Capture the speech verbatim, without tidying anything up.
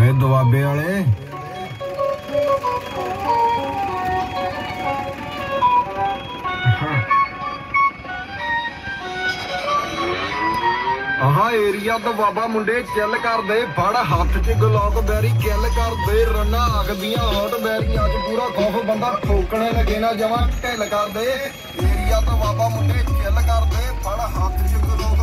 ਓਏ ਦੁਆਬੇ ਵਾਲੇ ਆਹ ਏਰੀਆ ਤੋਂ ਬਾਬਾ ਮੁੰਡੇ ਚੱਲ ਕਰਦੇ ਫੜ ਹੱਥ 'ਚ ਗਲੋਕ ਬੈਰੀ ਕਿੱਲ ਕਰਦੇ ਰੰਨਾ ਆਖਦੀਆਂ ਹੌਟ ਬੈਰੀਆਂ 'ਚ ਪੂਰਾ ਖੌਫ ਬੰਦਾ ਠੋਕਣੇ ਲੱਗੇ ਨਾ ਜਮਾਂ ਢਿੱਲ ਕਰਦੇ ਏਰੀਆ ਤੋਂ ਬਾਬਾ ਮੁੰਡੇ ਚੱਲ ਕਰਦੇ ਫੜ ਹੱਥ 'ਚ ਗਲੋਕ